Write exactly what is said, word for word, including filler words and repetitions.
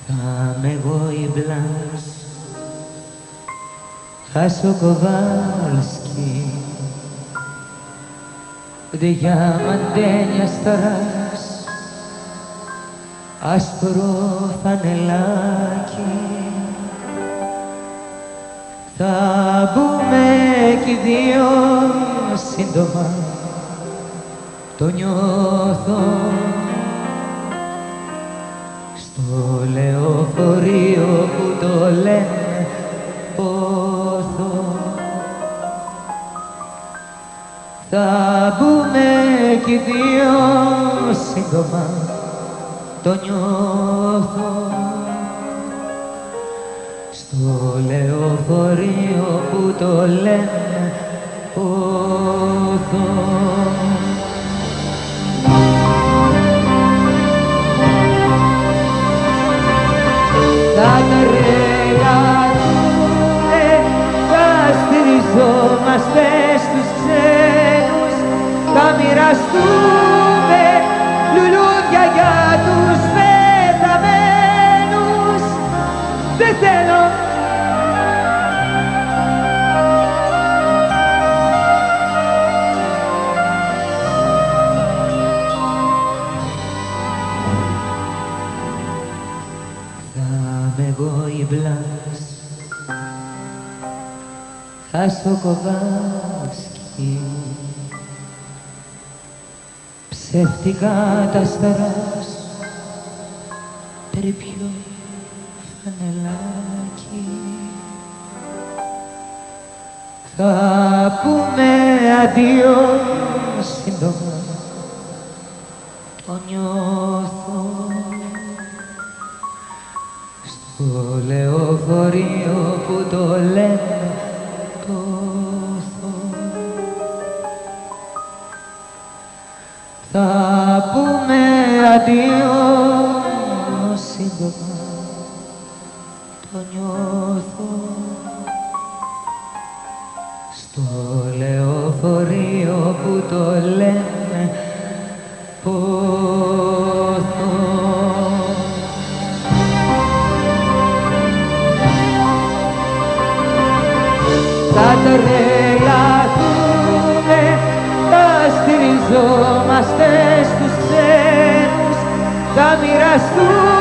Θα είμαι εγώ η Μπλάνς, Τάσο Κοβάλσκι, διαμαντένια σταράς, άσπρο φανελάκι. Θα μπούμε κι οι δύο σύντομα, το νιώθω, στο λεωφορείο που το λένε πόθο. Θα μπούμε κι οι δύο σύντομα, το νιώθω, στο λεωφορείο που το λένε πόθο. Θα τα ρεγαλούμε, θα στηριζόμαστε στους ξένους, θα μοιραστούμε λουλούδια για τους πεθαμένους. Δεν θέλω εγώ η Μπλάνς, Τάσο Κοβάλσκι, ψεύτικα τα σταράς, περιποιώ φανελάκι. Θα πούμε αντίο σύντομα, το νιώθω, στο λεωφορείο που το λένε πόθο. Θα πούμε αντίο σύντομα, το νιώθω, στο λεωφορείο που το λένε πόθο. Θα τρελαθούμε, θα στηριζόμαστε στους ξένους, θα μοιραστούμε